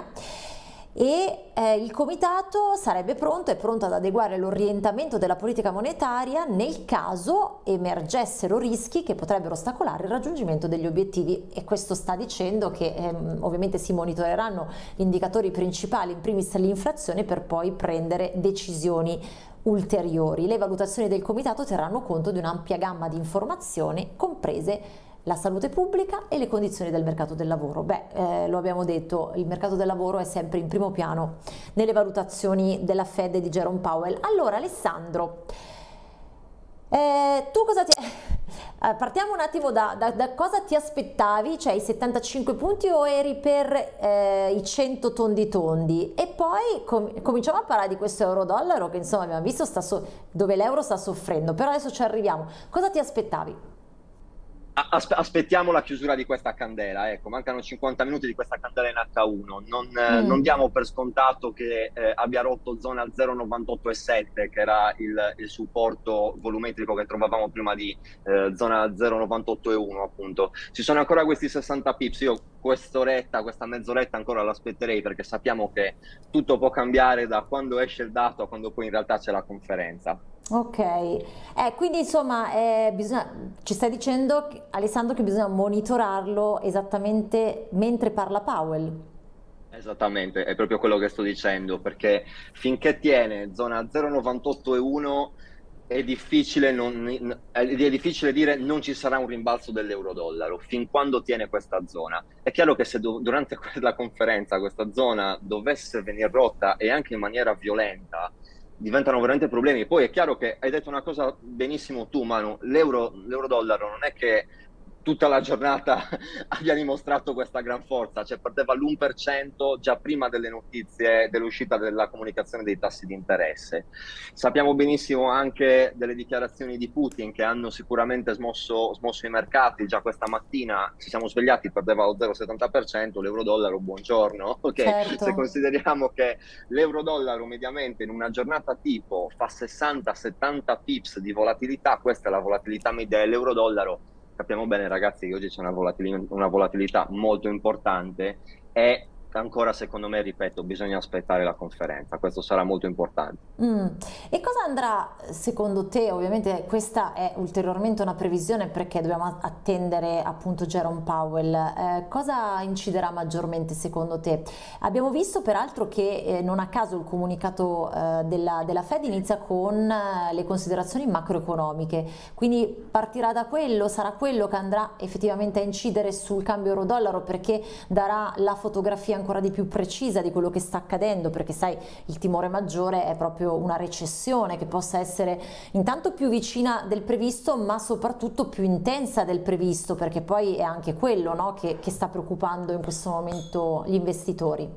E eh, il comitato sarebbe pronto, è pronto ad adeguare l'orientamento della politica monetaria nel caso emergessero rischi che potrebbero ostacolare il raggiungimento degli obiettivi, e questo sta dicendo che ehm, ovviamente si monitoreranno gli indicatori principali, in primis l'inflazione, per poi prendere decisioni ulteriori. Le valutazioni del comitato terranno conto di un'ampia gamma di informazioni, comprese la salute pubblica e le condizioni del mercato del lavoro. Beh, eh, lo abbiamo detto, il mercato del lavoro è sempre in primo piano nelle valutazioni della Fed e di Jerome Powell. Allora Alessandro, eh, tu cosa ti... Eh, partiamo un attimo da, da, da cosa ti aspettavi, cioè i settantacinque punti, o eri per eh, i cento tondi tondi? E poi com cominciamo a parlare di questo euro-dollaro che insomma abbiamo visto sta so dove l'euro sta soffrendo, però adesso ci arriviamo. Cosa ti aspettavi? Aspe aspettiamo la chiusura di questa candela, ecco, mancano cinquanta minuti di questa candela in H uno, non, eh, mm. non diamo per scontato che eh, abbia rotto zona zero virgola novantotto e sette, che era il, il supporto volumetrico che trovavamo prima di eh, zona zero virgola novantotto e uno, appunto. Ci sono ancora questi sessanta pips, io quest'oretta, questa mezz'oretta ancora l'aspetterei, perché sappiamo che tutto può cambiare da quando esce il dato a quando poi in realtà c'è la conferenza. Ok, eh, quindi insomma eh, bisogna, ci stai dicendo Alessandro che bisogna monitorarlo esattamente mentre parla Powell? Esattamente, è proprio quello che sto dicendo, perché finché tiene zona zero virgola novantotto e uno è difficile, non, è difficile dire non ci sarà un rimbalzo dell'euro-dollaro fin quando tiene questa zona. È chiaro che se do, durante la conferenza questa zona dovesse venire rotta, e anche in maniera violenta, diventano veramente problemi. Poi è chiaro che hai detto una cosa benissimo tu, Manu, l'euro, l'euro-dollaro non è che tutta la giornata abbia dimostrato questa gran forza, cioè perdeva l'uno per cento già prima delle notizie, dell'uscita della comunicazione dei tassi di interesse. Sappiamo benissimo anche delle dichiarazioni di Putin che hanno sicuramente smosso, smosso i mercati. Già questa mattina ci siamo svegliati, perdeva lo zero virgola settanta per cento, l'euro-dollaro, buongiorno. Okay. Certo. Se consideriamo che l'euro-dollaro mediamente in una giornata tipo fa sessanta settanta pips di volatilità, questa è la volatilità media dell'euro-dollaro. Capiamo bene, ragazzi, che oggi c'è una, volatil- una volatilità molto importante e ancora, secondo me, ripeto, bisogna aspettare la conferenza, questo sarà molto importante. Mm. E cosa andrà, secondo te, ovviamente questa è ulteriormente una previsione perché dobbiamo attendere appunto Jerome Powell, eh, cosa inciderà maggiormente secondo te? Abbiamo visto peraltro che eh, non a caso il comunicato eh, della, della Fed inizia con eh, le considerazioni macroeconomiche, quindi partirà da quello, sarà quello che andrà effettivamente a incidere sul cambio euro-dollaro perché darà la fotografia ancora di più precisa di quello che sta accadendo, perché sai, il timore maggiore è proprio una recessione che possa essere intanto più vicina del previsto ma soprattutto più intensa del previsto, perché poi è anche quello, no, che, che sta preoccupando in questo momento gli investitori.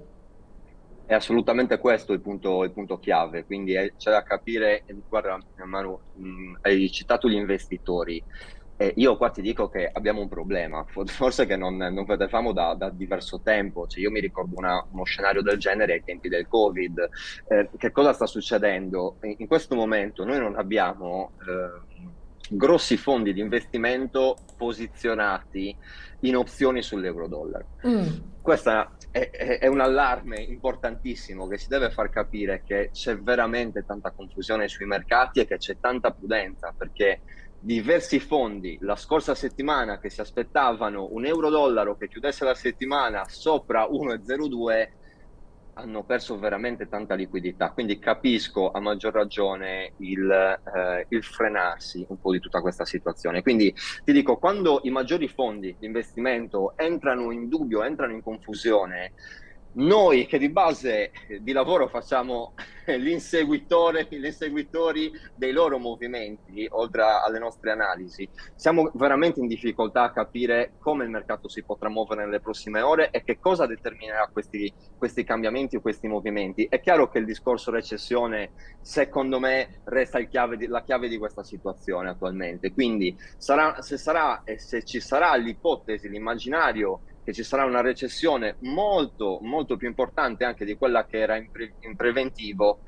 È assolutamente questo il punto, il punto chiave, quindi c'è da capire. Guarda Manu, mh, hai citato gli investitori. Eh, io qua ti dico che abbiamo un problema, forse che non, non vedevamo da, da diverso tempo. Cioè, io mi ricordo una, uno scenario del genere ai tempi del Covid. Eh, che cosa sta succedendo? In, in questo momento noi non abbiamo eh, grossi fondi di investimento posizionati in opzioni sull'euro-dollaro. Mm. Questa è, è, è un allarme importantissimo che ci deve far capire che c'è veramente tanta confusione sui mercati e che c'è tanta prudenza, perché diversi fondi la scorsa settimana che si aspettavano un euro-dollaro che chiudesse la settimana sopra uno virgola zero due hanno perso veramente tanta liquidità, quindi capisco a maggior ragione il, eh, il frenarsi un po' di tutta questa situazione. Quindi ti dico, quando i maggiori fondi di investimento entrano in dubbio, entrano in confusione, noi che di base di lavoro facciamo l'inseguitore, gli inseguitori dei loro movimenti, oltre alle nostre analisi, siamo veramente in difficoltà a capire come il mercato si potrà muovere nelle prossime ore e che cosa determinerà questi, questi cambiamenti o questi movimenti. È chiaro che il discorso recessione, secondo me, resta il chiave di, la chiave di questa situazione attualmente. Quindi sarà, se sarà e se ci sarà l'ipotesi, l'immaginario che ci sarà una recessione molto molto più importante anche di quella che era in, pre in preventivo,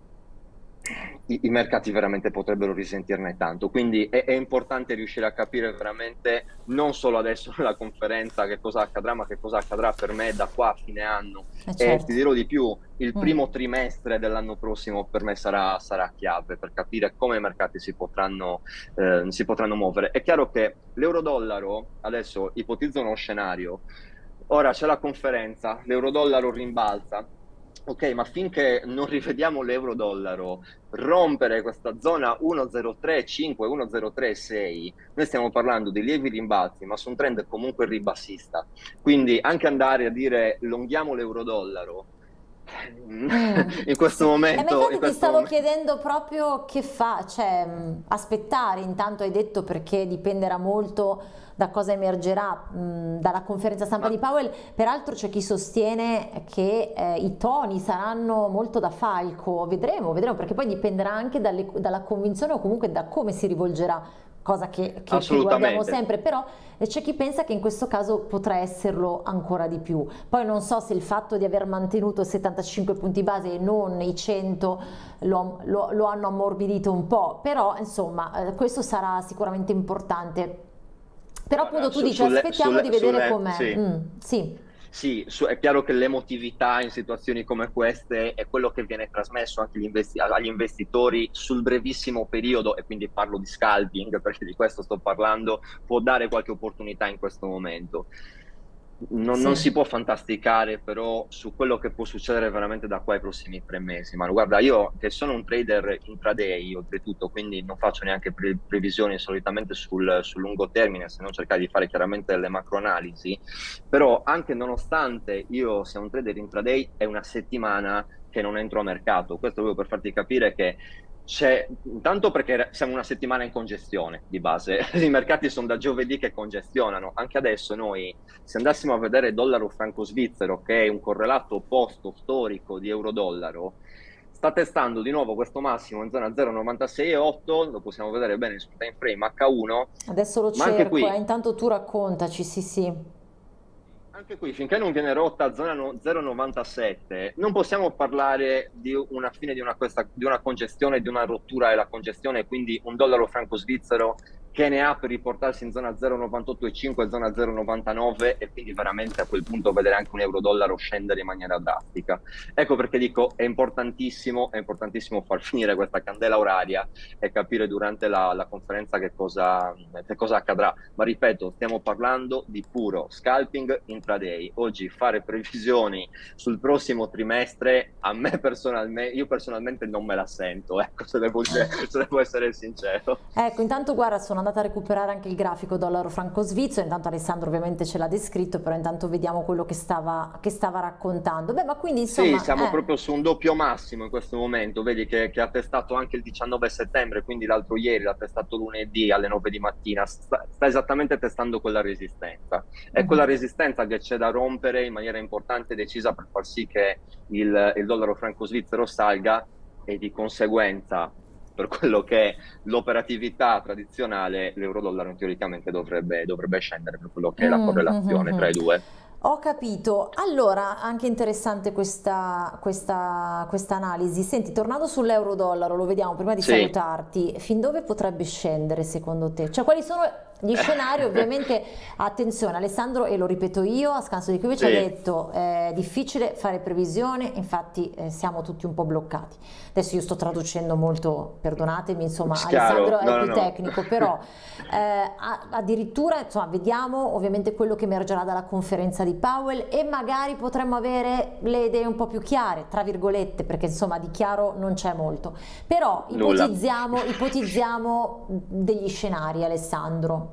i, i mercati veramente potrebbero risentirne tanto. Quindi è, è importante riuscire a capire veramente, non solo adesso nella conferenza, che cosa accadrà, ma che cosa accadrà per me da qua a fine anno. Eh certo. E ti dirò di più, il mm. primo trimestre dell'anno prossimo per me sarà, sarà chiave per capire come i mercati si potranno, eh, si potranno muovere. È chiaro che l'euro-dollaro, adesso ipotizzo uno scenario, ora c'è la conferenza, l'euro-dollaro rimbalza. Ok, ma finché non rivediamo l'euro-dollaro rompere questa zona uno virgola zero tre cinque, uno virgola zero tre sei, noi stiamo parlando di lievi rimbalzi, ma su un trend comunque ribassista. Quindi anche andare a dire lunghiamo l'euro-dollaro, Mm. in questo sì. momento e in questo ti stavo momento... chiedendo proprio che fa, cioè aspettare, intanto hai detto, perché dipenderà molto da cosa emergerà mh, dalla conferenza stampa Ma... di Powell. Peraltro c'è chi sostiene che eh, i toni saranno molto da falco, vedremo, vedremo, perché poi dipenderà anche dalle, dalla convinzione o comunque da come si rivolgerà, cosa che, che, che guardiamo sempre, però c'è chi pensa che in questo caso potrà esserlo ancora di più. Poi non so se il fatto di aver mantenuto settantacinque punti base e non i cento lo, lo, lo hanno ammorbidito un po', però insomma questo sarà sicuramente importante. Però appunto tu su, dici sulle, aspettiamo sulle, di vedere com'è. Sì. Mm, sì. Sì, è chiaro che l'emotività in situazioni come queste è quello che viene trasmesso anche agli, investi agli investitori sul brevissimo periodo, e quindi parlo di scalping perché di questo sto parlando, può dare qualche opportunità in questo momento. Non, sì. non si può fantasticare però su quello che può succedere veramente da qua ai prossimi tre mesi. Ma guarda, io che sono un trader intraday oltretutto, quindi non faccio neanche pre previsioni solitamente sul, sul lungo termine, se non cercare di fare chiaramente delle macroanalisi, però anche nonostante io sia un trader intraday, è una settimana che non entro a mercato. Questo proprio per farti capire che c'è, intanto perché siamo una settimana in congestione di base, i mercati sono da giovedì che congestionano. Anche adesso noi, se andassimo a vedere dollaro franco svizzero, che è un correlato opposto storico di euro-dollaro, sta testando di nuovo questo massimo in zona zero virgola novantasei e otto, lo possiamo vedere bene sul time frame acca uno. Adesso lo cerco, qui, eh, intanto tu raccontaci, sì sì. Anche qui, finché non viene rotta a zona zero virgola novantasette, non possiamo parlare di una fine di una, questa, di una congestione, di una rottura della congestione, quindi un dollaro franco svizzero che ne ha per riportarsi in zona zero virgola novantotto e cinque, zona zero virgola novantanove, e quindi veramente a quel punto vedere anche un euro-dollaro scendere in maniera drastica. Ecco perché dico, è importantissimo, è importantissimo far finire questa candela oraria e capire durante la, la conferenza che cosa, che cosa accadrà. Ma ripeto, stiamo parlando di puro scalping intraday. Oggi fare previsioni sul prossimo trimestre, a me personalmente, io personalmente non me la sento, ecco, se devo, se devo essere sincero. Ecco, intanto guarda, sono andata a recuperare anche il grafico dollaro franco svizzero, intanto Alessandro ovviamente ce l'ha descritto, però intanto vediamo quello che stava, che stava raccontando. Beh, ma quindi insomma... Sì, siamo eh. proprio su un doppio massimo in questo momento, vedi che, che ha testato anche il diciannove settembre, quindi l'altro ieri l'ha testato lunedì alle nove di mattina, sta, sta esattamente testando quella resistenza. È uh-huh. quella resistenza che c'è da rompere in maniera importante e decisa per far sì che il, il dollaro franco svizzero salga, e di conseguenza, per quello che è l'operatività tradizionale, l'euro-dollaro teoricamente dovrebbe, dovrebbe scendere, per quello che è la correlazione mm-hmm. tra i due. Ho capito. Allora, anche interessante questa, questa, questa analisi. Senti, tornando sull'euro-dollaro, lo vediamo prima di sì. salutarti, fin dove potrebbe scendere secondo te? Cioè, quali sono gli scenari? Ovviamente, attenzione, Alessandro, e lo ripeto io, a scanso di cui ci sì. ha detto, è difficile fare previsione, infatti eh, siamo tutti un po' bloccati. Adesso io sto traducendo molto, perdonatemi, insomma, Chiaro. Alessandro no, è più no, tecnico, no. però eh, addirittura, insomma, vediamo ovviamente quello che emergerà dalla conferenza di Powell, e magari potremmo avere le idee un po' più chiare, tra virgolette, perché insomma di chiaro non c'è molto, però ipotizziamo, ipotizziamo degli scenari, Alessandro.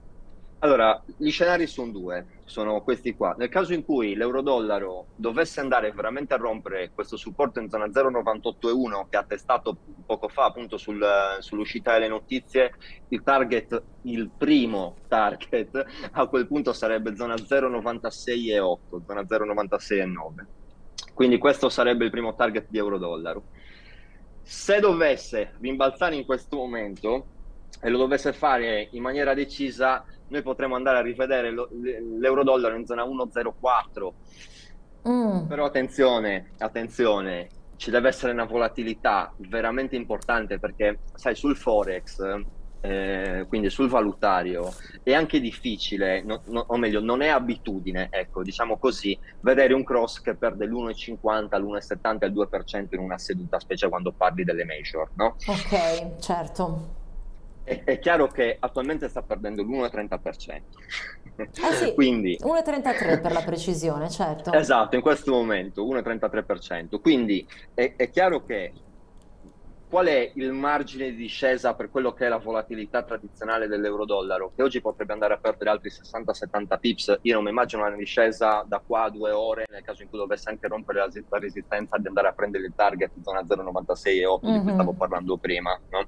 Allora, gli scenari sono due, sono questi qua. Nel caso in cui l'euro-dollaro dovesse andare veramente a rompere questo supporto in zona zero virgola novantotto e uno che ha testato poco fa appunto sul, sull'uscita delle notizie, il target, il primo target a quel punto sarebbe zona zero virgola novantasei e otto, zona zero virgola novantasei e nove. Quindi questo sarebbe il primo target di euro-dollaro. Se dovesse rimbalzare in questo momento e lo dovesse fare in maniera decisa, noi potremmo andare a rivedere l'euro-dollaro in zona uno virgola zero quattro. Mm. Però attenzione, attenzione, ci deve essere una volatilità veramente importante, perché sai, sul forex, eh, quindi sul valutario, è anche difficile, no, no, o meglio, non è abitudine, ecco, diciamo così, vedere un cross che perde l'uno virgola cinquanta, l'uno virgola settanta e il due per cento in una seduta, specie quando parli delle major, no? Ok, certo. È, è chiaro che attualmente sta perdendo l'uno virgola trenta per cento. Eh sì, quindi, uno virgola trentatré per la precisione, certo. Esatto, in questo momento uno virgola trentatré per cento. Quindi è, è chiaro che qual è il margine di discesa per quello che è la volatilità tradizionale dell'euro-dollaro, che oggi potrebbe andare a perdere altri sessanta settanta pips. Io non mi immagino una discesa da qua a due ore, nel caso in cui dovesse anche rompere la, la resistenza, di andare a prendere il target in zona zero virgola novantasei e otto, mm-hmm. di cui stavo parlando prima, no?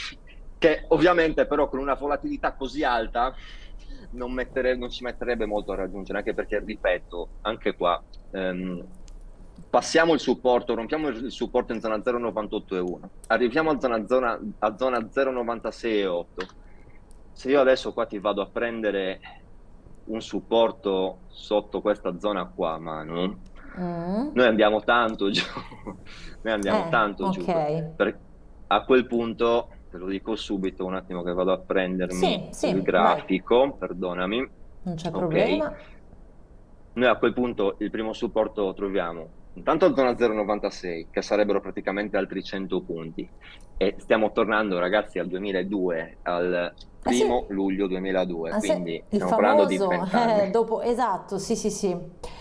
Che ovviamente però con una volatilità così alta non, mettere, non ci metterebbe molto a raggiungere, anche perché, ripeto, anche qua ehm, passiamo il supporto, rompiamo il supporto in zona zero virgola novantotto e uno, arriviamo a zona, zona, a zona zero virgola novantasei e otto. Se io adesso qua ti vado a prendere un supporto sotto questa zona qua, Manu, mm. noi andiamo tanto giù, noi andiamo eh, tanto okay. giù, per, a quel punto... Te lo dico subito, un attimo che vado a prendermi sì, sì, il grafico, vai. Perdonami. Non c'è okay. problema. Noi a quel punto il primo supporto lo troviamo intanto a zona zero virgola novantasei, che sarebbero praticamente altri cento punti. E stiamo tornando, ragazzi, al duemiladue, al primo ah, sì. luglio duemiladue, ah, quindi sì. stiamo il parlando famoso, di vent'anni. Eh, dopo, esatto, sì, sì, sì.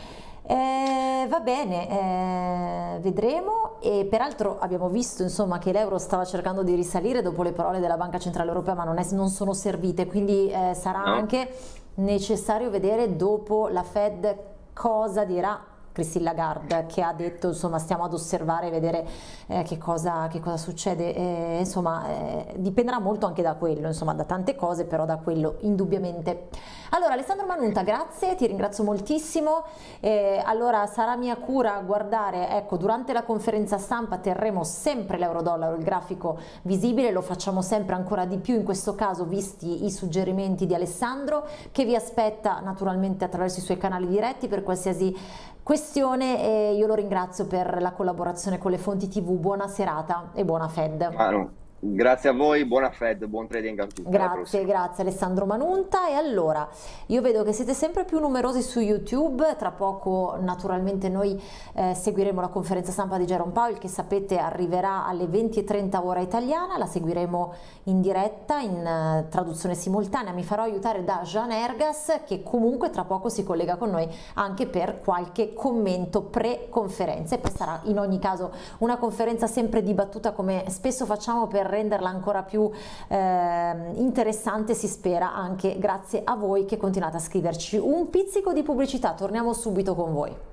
Eh, va bene, eh, vedremo. E peraltro abbiamo visto insomma che l'euro stava cercando di risalire dopo le parole della Banca Centrale Europea, ma non, è, non sono servite, quindi eh, sarà no. anche necessario vedere dopo la Fed cosa dirà Christine Lagarde, che ha detto insomma stiamo ad osservare e vedere eh, che, cosa, che cosa succede, eh, insomma eh, dipenderà molto anche da quello, insomma da tante cose, però da quello indubbiamente. Allora Alessandro Manunta, grazie, ti ringrazio moltissimo, eh, allora sarà mia cura guardare, ecco, durante la conferenza stampa terremo sempre l'euro-dollaro, il grafico visibile, lo facciamo sempre ancora di più in questo caso visti i suggerimenti di Alessandro, che vi aspetta naturalmente attraverso i suoi canali diretti per qualsiasi questione, e io lo ringrazio per la collaborazione con le fonti tivù. Buona serata e buona Fed. Ah, no. Grazie a voi, buona Fed, buon trading a tutti. Grazie, grazie Alessandro Manunta. E allora, io vedo che siete sempre più numerosi su YouTube, tra poco naturalmente noi eh, seguiremo la conferenza stampa di Jerome Powell, che sapete arriverà alle venti e trenta ora italiana, la seguiremo in diretta, in uh, traduzione simultanea, mi farò aiutare da Jean Ergas, che comunque tra poco si collega con noi anche per qualche commento pre-conferenza, e poi sarà in ogni caso una conferenza sempre dibattuta come spesso facciamo per renderla ancora più eh, interessante, si spera, anche grazie a voi che continuate a scriverci. Un pizzico di pubblicità, torniamo subito con voi.